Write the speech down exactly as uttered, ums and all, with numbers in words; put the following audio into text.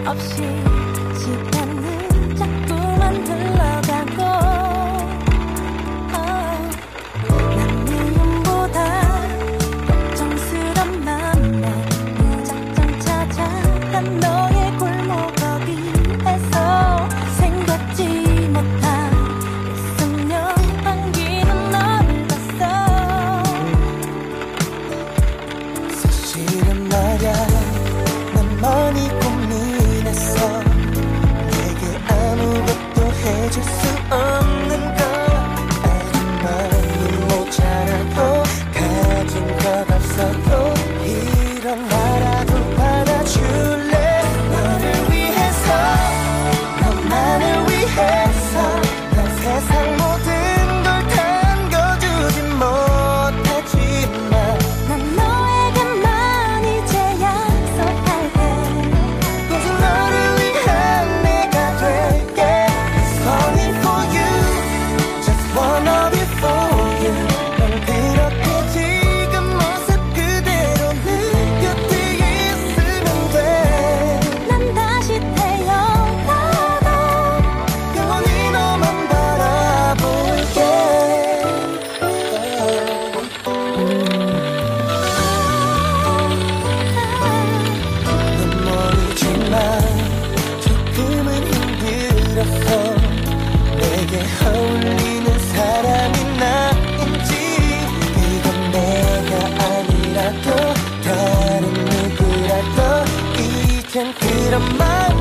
없이 시간은 자꾸만 흘러가고 oh. 난 미움보다 걱정스런 맘만 무작정 찾아간 너의 골목 어디에서 생각지 못한 웃으며 안기는 너를 봤어. 사실은 말야 난 많이 고민했어. 내게 아무것도 해줄 수 없는 것. 아는 마음이 모자라도 가진 것 없어도 이런 나라도 받아줄래. 너를 위해서 너만을 위해서 난 세상 모든 걸 담겨주진 못하지만 난 너에게만 이제 약속할게. 이제 너를 위한 내가 될게. Longing for you, just wanna be for you. 넌 그렇게 지금 모습 그대로 내 곁에 있으면 돼. 난 다시 태어나도 영원히 너만 바라볼게. 넌 모르지만 조금은 힘들었어. 내게 어울리는 사람이 나인지 그건 내가 아니라도 다른 누구라도 이젠 그런 말